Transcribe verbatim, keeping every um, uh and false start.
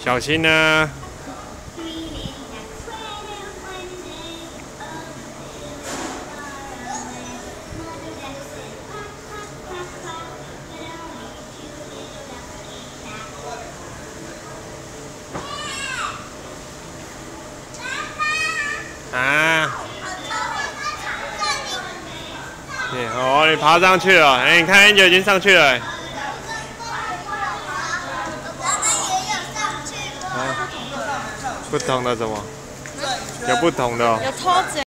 小心啊！啊！你哦，你爬上去了，哎、欸，你看 Angel 已经上去了、欸。啊，不同的什么？有不同的、哦。 有偷子。